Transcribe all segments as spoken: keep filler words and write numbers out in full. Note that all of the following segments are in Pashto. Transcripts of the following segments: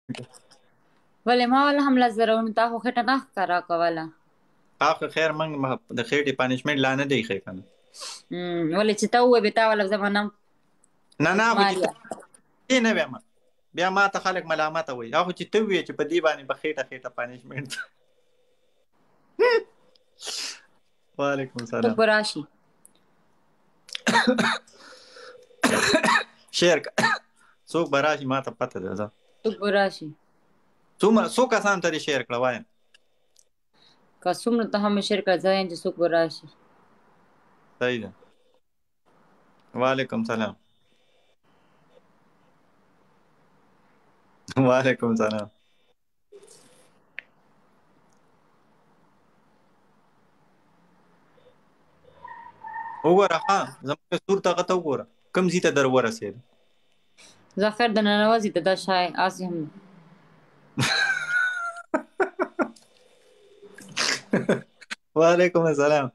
ولې ما ولا هم لزرونه تا خو خټه نه ښکارا کوله. اخر خیر من د خېټې پانیشمنت لا نه دی ښی کنه. ولې چې ته وې به تا ولا زمانم نه نه خو چې ته نه ویم بیا ما ته خلک ملامت وي هغه چې ته وې چې په دې باندې په خېټه خېټه پانیشمنت. وعلیکم تو السلام. براشي شیر څوک براشي ما ته پته ده. تو براشي څومره څو کسان ته شیر کړه وایم که څومره ته هم شیر کړه ځای چې څوک براشي. صحیح ده. وعلیکم السلام. وعلیکم السلام. وګوره ها زموږ سور ته غته وګوره کم زی ته در ورسېد. ظاهر د ننوازي ته دا شای اسی هم وعلیکم السلام.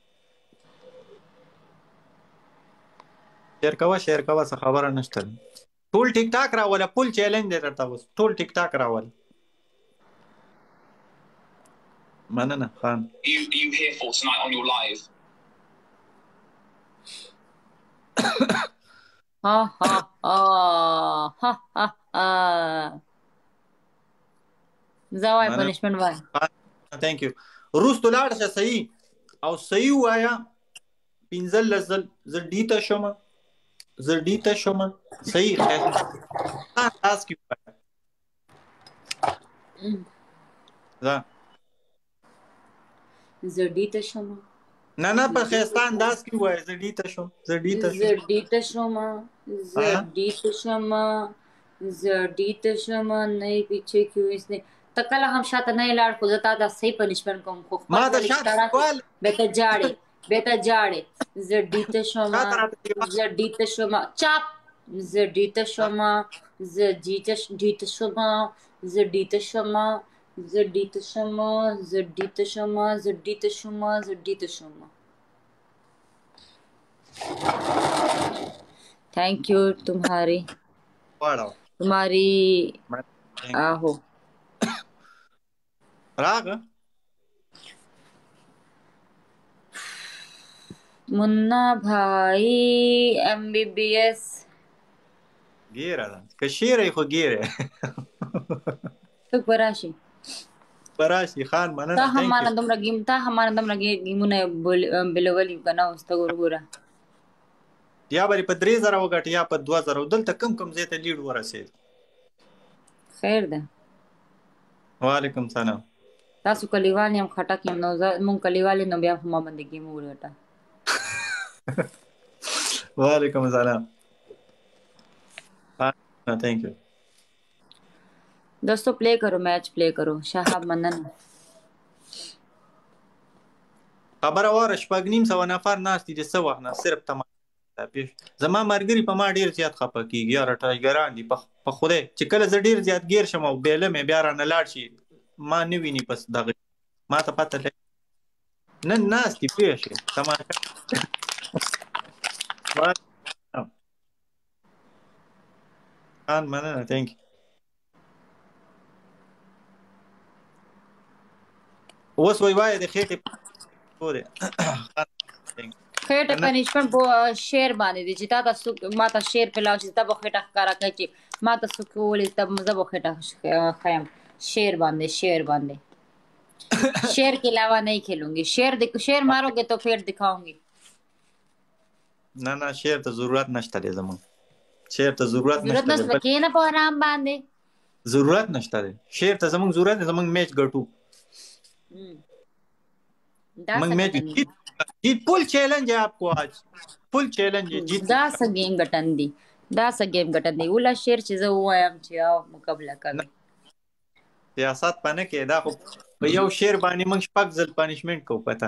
شیر کوه شیر کوه څه خبره نشته. ټول ټیک ټاک راوله پول چیلنج دی درته اوس ټول ټیک ټاک راول. مننه خان. You you here for tonight on your live? ها ها ها ها ها زوای پنشمنت وای. ثانک یو. روس ته لاړ شه صحیح او صحیح وایا پنځل لزل زه ډیته شوم زه ډیته شوم صحیح خیر تاسو کی دا زه ډیته شوم نه نه په خستان داس کی وای زه ډیته شوم زه ډیته شوم زه ډیته شوم زه ډیته شوم زه ډیته شوم نه پیچھے کیوں اس نے تکله هم شاته نه لاړ خو زه تا دا صحیح پنشمنت کوم خو ما دا شاته کول بیت جاړې بیت جاړې زه ډیته شوم زه ډیته شوم چاپ زه ډیته شوم زه ډیته ډیته شوم زه ډیته شوم زه ډیته شوم زه ډیته شوم زه ډیته شوم زه ډیته شوم. Thank you तुम्हारी तुम्हारी आहो राग मुन्ना भाई एमबीबीएस गिरा कशीर خو गिره تو براشي براشي خان مننه تا هم مانه دمر گیم تا هم مانه دمر گیمونه بلولي کنه واست ګورګورا یا بری په درې زره وګټ یا په دوه زره دلته کم کم زیات لیډ ورسید. خیر ده. وعلیکم السلام. تاسو کلیوال یم خټک یم نو مون کلیوال نو بیا هم باندې گیم وګټه. وعلیکم السلام. Thank you. दोस्तों प्ले करो मैच प्ले करो शाहब मनन خبر اور شپږ نیم سو نفر ناس دي څه وخت نه صرف تمام زما مرګري په ما ډیر زیات خپه کیږي یاره ټایګران دي په خوده چې کله زه ډیر زیات گیر شم او بیله مې بیا رانه لاړ شي ما نه ویني پس دغه ما ته پته نن ناس دي پوه شي تماشا خان مننه ثانک یو. اوس وای وای د خېټې پورې خېټه پنیشمنت بو شیر باندې دي چې تا تاسو ما ته شیر پلاو چې تاسو خېټه ښکارا کوي چې ما تاسو کولې تب مزه بو خېټه خیم شیر باندې شیر باندې شیر के अलावा नहीं खेलूंगी शेर देखो शेर मारोगे तो फिर दिखाऊंगी. نه نه شیر ته ضرورت نشته دی زمون شیر ته ضرورت نشته ضرورت نشته کې نه په آرام باندې ضرورت نشته دی شیر ته زمون ضرورت زمون میچ ګټو من میچ جیت فل چیلنج ہے آپ کو آج فل چیلنج ہے جیت دا س گیم ګټن دي دا س گیم ګټن دي ولا شیر چې زه وایم چې او مقابله کوي سیاست باندې کې دا خو په یو شیر باندې موږ شپږ ځل پنیشمنت کو پتا.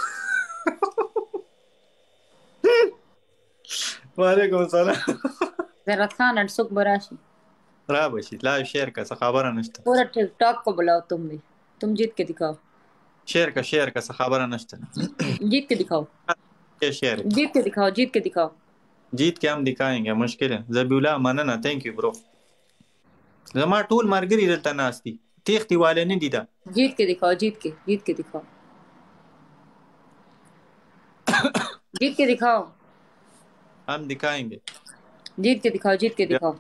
وعلیکم السلام. زیارت خان انسوک براشی را بشی لائیو شیر کا خبر نشته پورا ٹک ٹاک کو بلاؤ تم بھی تم جیت کے دکھاؤ شیر کا شیر کا خبر نشته جیت کے دکھاؤ شیر جیت کے دکھاؤ جیت کے دکھاؤ जीत के हम दिखाएंगे मुश्किल है. जबीउल्लाह मानना थैंक यू ब्रो. زما ټول ملګري دلته ناست دي، تېښتې والا نه دي دا. जीत के दिखाओ, जीत के जीत के दिखाओ, जीत के दिखाओ, हम दिखाएंगे. जीत के दिखाओ, जीत के दिखाओ.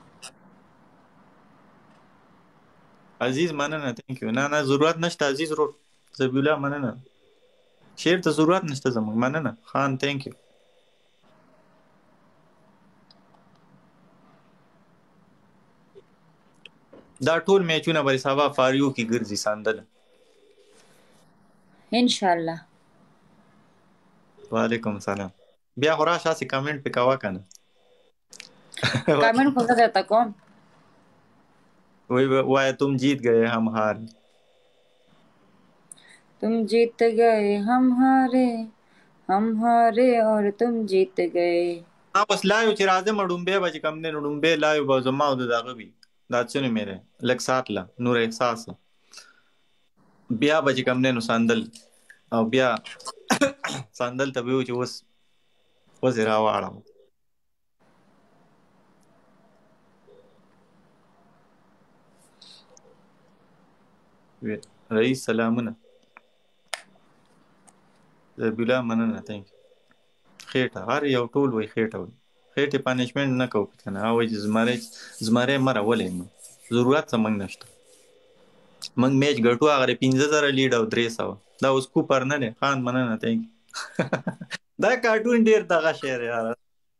عزیز مننه، تhank you. نه نه ضرورت نشته عزیز رو، ذبیح الله مننه. شعر ته ضرورت نشته زموږ. مننه خان، thank you. دا ټول میچونه به سبا فاریو کې ګرځي سندله. انشاءالله. وعلیکم السلام. بیا خو راشه هسې کمنټ پې کوه که نه. कमेंट कौन सा देता कौन वही वही तुम जीत गए हम हारे, तुम जीत गए हम हारे, हम हारे और तुम जीत गए. ما بس لایو چې راځم ډومبې به چې کوم دی نو ډومبې لایو به زما او د دغه وي دا څه نومې دی لږ سات له نور احساس بیا به چې کوم دی نو سندل او بیا سندل ته به وي چې اوس اوس یې راواړم. رئیس سلامونه. ذبیح الله مننه، تhank you. خېټه هر یو ټول وایي خېټه وایي، خېټې پنشمنټ نه کوو که نه، هغه وایي چې زمری زمری مه راولئ، ضرورت زموږ نشته. موږ میچ ګټو هغه دی پنځه زره لیډ او درې سوه، دا اوس کوپر نه دی. خان مننه، تhank you. دا کارټون ډېر دغه شی دی یاره.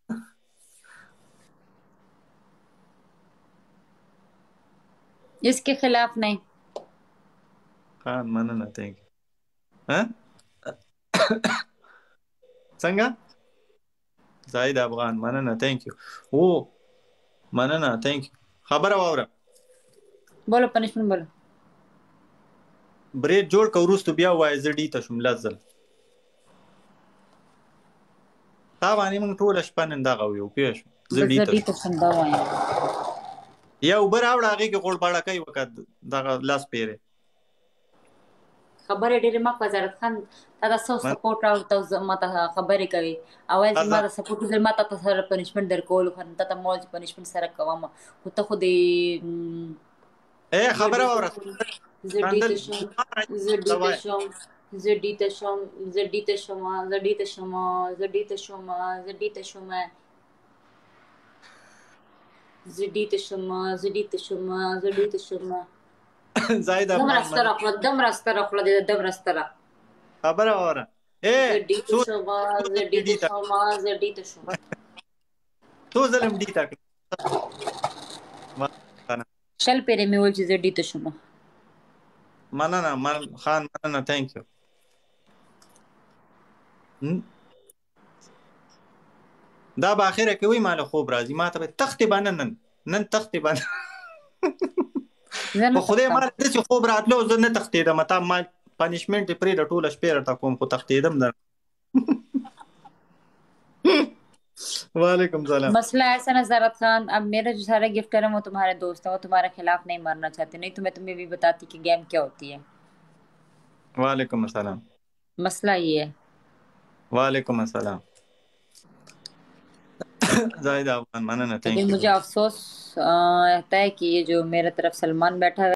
इसके खिलाफ नहीं. خان مننه، thank you. ها څنګه زاید افغان مننه، thank you. او مننه، thank you. خبره واوره، बोलो पनिशमेंट बोलो. برید جوړ که وروستو بیا ووایه زه ډي ته شوم لس ځل. تا باندې موږ ټوله شپه نن دغه ویو پوه شو زه ډي ته شوم. یا اوبه راوړه هغې کې غوړباړکۍ وکړه دغه لس پیرې. خبرې ډېرې مه کوه زیارت خان، تا ته څه سپورټ راوړو ته ما ته خبرې کوي اول چې ما ته سپورټ وکړل ما ته سره پنشمنټ در کول خو تا ته ما چې پنشمنټ سره کوم خو ته خو دې ای خبره واوره زه ډي ته شم زه ډي ته شم زه ډي ته شم زه ډي ته شم زه ډي ته شم زه ډي ته شم زه ډي ته شم زه ډي ته شم زه ډي ته شم زه ډي ته شم زاید دمره ستره خوله دمره ستره خوله دې دمره ستره خبره واوره. زه ډي ته شم زه ډي ته شم زه ډي ته شم څو ځله م ډي ته کړه شل پیرې مې وویل چې زه ډي ته شم. مننه خان مننه، thank you. دا به اخره کې وایي ماله خوب راځي ما ته به تختې به نن نن تختې به په خدای ما داسې خوب راتلو زه نه تښتېدم تا ما پنشمنټ یې پرېږده ټوله شپې راته کوم خو تښتېدم نه. वालेकुम सलाम. मसला ऐसा ना ज़ारत खान, अब मेरा जो सारा गिफ्टर है वो तुम्हारे दोस्त है, वो तुम्हारे खिलाफ नहीं मरना चाहते, नहीं तो मैं तुम्हें भी बताती कि गेम क्या होती है. वालेकुम सलाम. मसला ये है. वालेकुम सलाम. जाहिद अफगान माना ना, थैंक यू. मुझे अफसोस होता है कि ये जो मेरे तरफ सलमान बैठा है